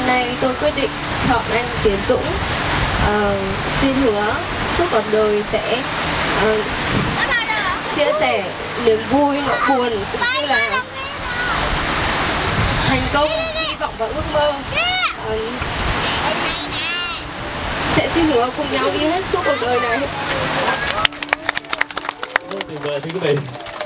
nay tôi quyết định chọn anh Tiến Dũng. Xin hứa suốt cuộc đời sẽ chia sẻ niềm vui, nỗi buồn cũng như là thành công, hy vọng và ước mơ. Sẽ xin hứa cùng nhau đi hết suốt cuộc đời này. Rất tuyệt vời thưa quý vị.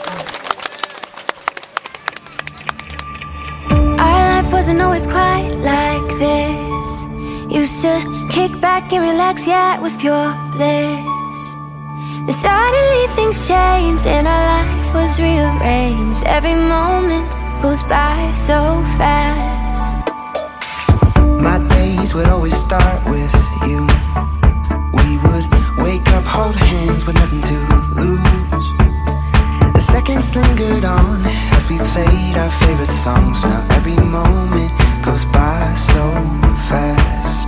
Wasn't always quite like this. Used to kick back and relax, yeah, it was pure bliss. Then suddenly things changed and our life was rearranged. Every moment goes by so fast. My days would always start with you. We would wake up, hold hands with nothing to lose. The seconds lingered on as we played our favorite songs. Now every moment goes by so fast.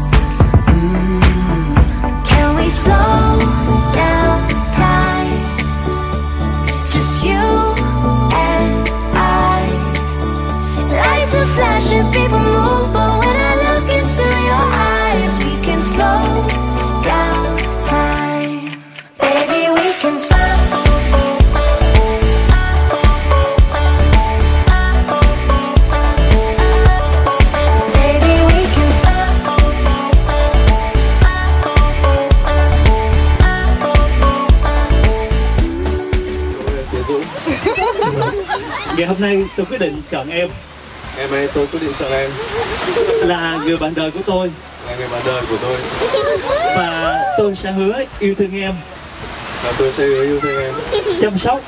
Can we slow down time? Just you and I. Lights are flashing, people move, but when I look into your eyes, we can slow down time. Baby, we can slow. Ngày hôm nay tôi quyết định chọn em. Ngày hôm nay tôi quyết định chọn em là người bạn đời của tôi. Là người bạn đời của tôi. Và tôi sẽ hứa yêu thương em. Và tôi sẽ hứa yêu thương em. Chăm sóc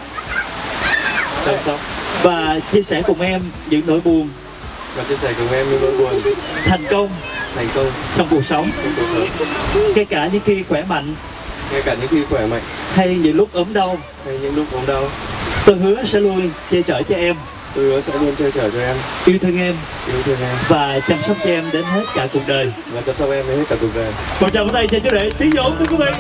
và chia sẻ cùng em những nỗi buồn. Và chia sẻ cùng em những nỗi buồn. Thành công trong cuộc sống. Kể cả những khi khỏe mạnh. Hay những lúc ốm đau. Tôi hứa sẽ luôn che chở cho em. Yêu thương em. Và chăm sóc cho em đến hết cả cuộc đời. Một tràng tay cho chú rể Tiến Dũng thưa quý vị.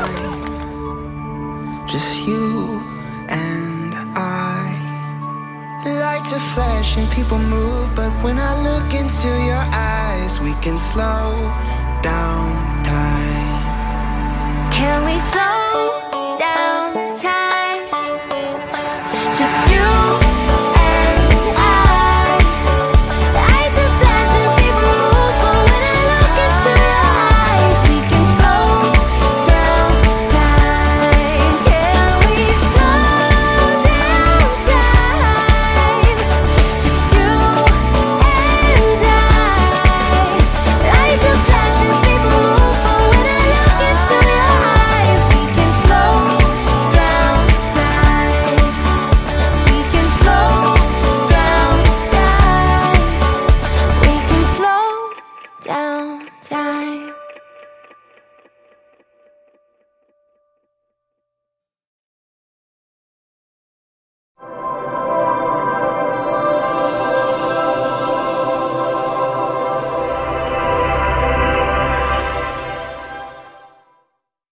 Just you and I. Lights are flashing, people move, but when I look into your eyes, we can slow down